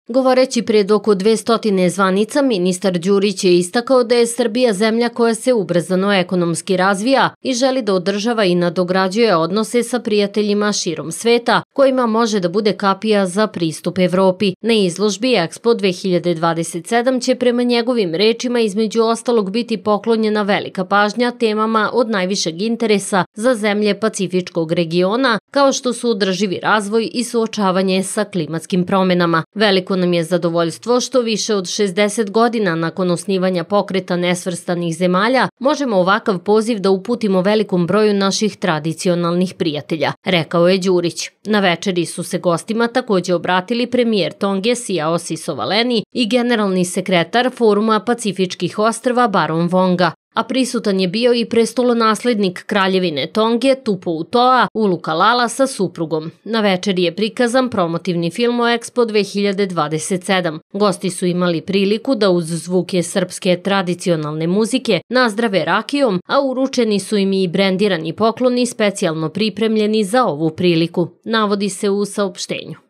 Govoreći pred oko 200 zvanica, ministar Đurić je istakao da je Srbija zemlja koja se ubrzano ekonomski razvija i želi da održava i nadograđuje odnose sa prijateljima širom sveta, kojima može da bude kapija za pristup Evropi. Na izložbi Expo 2027 će prema njegovim rečima između ostalog biti poklonjena velika pažnja temama od najvišeg interesa za zemlje Pacifičkog regiona, kao što su održivi razvoj i suočavanje sa klimatskim promenama. Veliko nam je zadovoljstvo što više od 60 godina nakon osnivanja pokreta nesvrstanih zemalja možemo ovakav poziv da uputimo velikom broju naših tradicionalnih prijatelja, rekao je Đurić. Na večeri su se gostima takođe obratili premijer Tonge Siao Sisovaleni i generalni sekretar Foruma Pacifičkih ostrva Baron Vonga, a prisutan je bio i prestolonaslednik Kraljevine Tonge Tupoutoa Ulukalala sa suprugom. Na večeri je prikazan promotivni film o Expo 2027. Gosti su imali priliku da uz zvuke srpske tradicionalne muzike nazdrave rakijom, a uručeni su im i brendirani pokloni specijalno pripremljeni za ovu priliku, navodi se u saopštenju.